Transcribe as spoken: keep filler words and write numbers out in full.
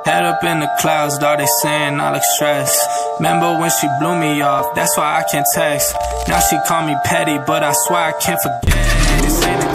Head up in the clouds, dog, they saying I look stressed. Remember when she blew me off, that's why I can't text. Now she call me petty, but I swear I can't forget. This ain't